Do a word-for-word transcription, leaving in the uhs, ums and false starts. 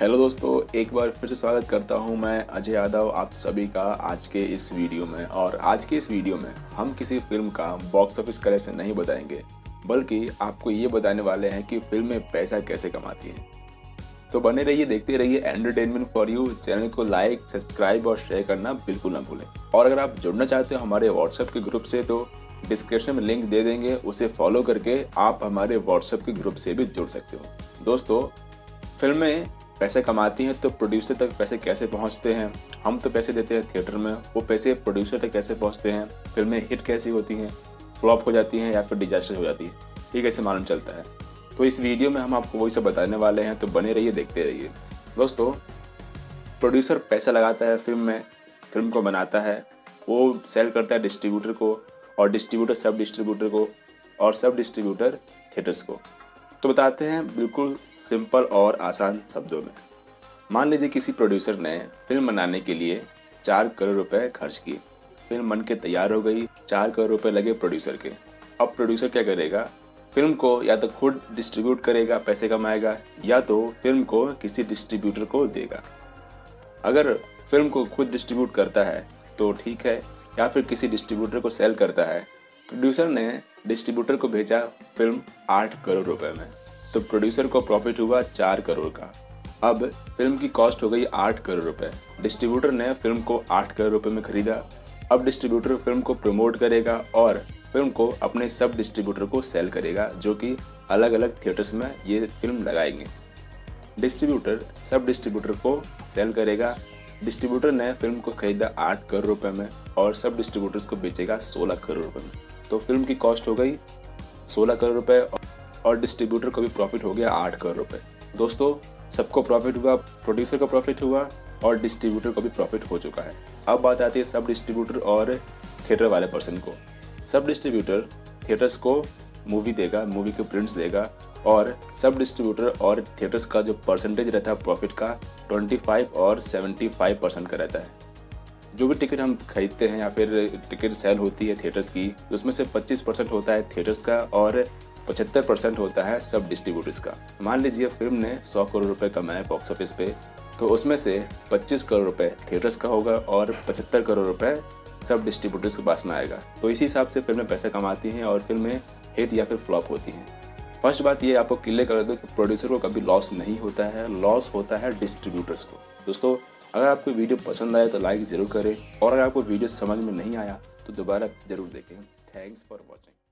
Hello दोस्तों, एक बार फिर से स्वागत करता हूं मैं अजय यादव आप सभी का आज के इस वीडियो में। और आज के इस वीडियो में हम किसी फिल्म का बॉक्स ऑफिस कलेक्शन नहीं बताएंगे, बल्कि आपको ये बताने वाले हैं कि फिल्में पैसा कैसे कमाती हैं। तो बने रहिए, देखते रहिए एंटरटेनमेंट फॉर यू। चैनल को लाइक, सब्सक्राइब और शेयर करना बिल्कुल ना भूलें। और अगर आप जुड़ना चाहते हो हमारे व्हाट्सएप के ग्रुप से तो डिस्क्रिप्शन में लिंक दे देंगे, उसे फॉलो करके आप हमारे व्हाट्सएप के ग्रुप से भी जुड़ सकते हो। दोस्तों, फिल्में पैसे कमाती हैं तो प्रोड्यूसर तक पैसे कैसे पहुंचते हैं? हम तो पैसे देते हैं थिएटर में, वो पैसे प्रोड्यूसर तक कैसे पहुंचते हैं? फिल्में हिट कैसी होती हैं, फ्लॉप हो जाती हैं या फिर डिजास्टर हो जाती है, ये कैसे मालूम चलता है? तो इस वीडियो में हम आपको वही सब बताने वाले हैं, तो बने रहिए, देखते रहिए। दोस्तों, प्रोड्यूसर पैसा लगाता है फिल्म में, फिल्म को बनाता है, वो सेल करता है डिस्ट्रीब्यूटर को, और डिस्ट्रीब्यूटर सब डिस्ट्रीब्यूटर को, और सब डिस्ट्रीब्यूटर थिएटर्स को। तो बताते हैं बिल्कुल सिंपल और आसान शब्दों में। मान लीजिए किसी प्रोड्यूसर ने फिल्म बनाने के लिए चार करोड़ रुपए खर्च किए, फिल्म बन के तैयार हो गई, चार करोड़ रुपए लगे प्रोड्यूसर के। अब प्रोड्यूसर क्या करेगा? फिल्म को या तो खुद डिस्ट्रीब्यूट करेगा, पैसे कमाएगा, या तो फिल्म को किसी डिस्ट्रीब्यूटर को देगा। अगर फिल्म को खुद डिस्ट्रीब्यूट करता है तो ठीक है, या फिर किसी डिस्ट्रीब्यूटर को सेल करता है। प्रोड्यूसर ने डिस्ट्रीब्यूटर को भेजा फिल्म आठ करोड़ रुपए में, तो प्रोड्यूसर को प्रॉफिट हुआ चार करोड़ का। अब फिल्म की कॉस्ट हो गई आठ करोड़ रुपए। डिस्ट्रीब्यूटर ने फिल्म को आठ करोड़ रुपए में खरीदा। अब डिस्ट्रीब्यूटर फिल्म को प्रमोट करेगा और फिल्म को अपने सब डिस्ट्रीब्यूटर को सेल करेगा, जो कि अलग अलग थिएटर्स में ये फिल्म लगाएंगे। डिस्ट्रीब्यूटर सब डिस्ट्रीब्यूटर को सेल करेगा। डिस्ट्रीब्यूटर ने फिल्म को खरीदा आठ करोड़ रुपए में और सब डिस्ट्रीब्यूटर्स को बेचेगा सोलह करोड़ रुपए में। तो फिल्म की कॉस्ट हो गई सोलह करोड़ रुपए और डिस्ट्रीब्यूटर को भी प्रॉफिट हो गया आठ करोड़ रुपए। दोस्तों, सबको प्रॉफिट हुआ, प्रोड्यूसर को प्रॉफिट हुआ और डिस्ट्रीब्यूटर को भी प्रॉफिट हो चुका है। अब बात आती है सब डिस्ट्रीब्यूटर और थिएटर वाले पर्सन को। सब डिस्ट्रीब्यूटर थिएटर्स को मूवी देगा, मूवी के प्रिंट्स देगा, और सब डिस्ट्रीब्यूटर और थिएटर्स का जो परसेंटेज रहता है प्रॉफिट का पच्चीस और पचहत्तर परसेंट का रहता है। जो भी टिकट हम खरीदते हैं या फिर टिकट सेल होती है थिएटर्स की, उसमें से पच्चीस परसेंट होता है थिएटर्स का और पचहत्तर परसेंट होता है सब डिस्ट्रीब्यूटर्स का। मान लीजिए फिल्म ने सौ करोड़ रुपए कमाए बॉक्स ऑफिस पे, तो उसमें से पच्चीस करोड़ रुपए थिएटर्स का होगा और पचहत्तर करोड़ रुपए सब डिस्ट्रीब्यूटर्स के पास में आएगा। तो इसी हिसाब से फिल्में पैसे कमाती हैं और फिल्में हिट या फिर फ्लॉप होती हैं। फर्स्ट बात ये आपको क्लियर कर दो कि प्रोड्यूसर को कभी लॉस नहीं होता है, लॉस होता है डिस्ट्रीब्यूटर्स को। दोस्तों, अगर आपको वीडियो पसंद आए तो लाइक ज़रूर करें, और अगर आपको वीडियो समझ में नहीं आया तो दोबारा ज़रूर देखें। Thanks for watching.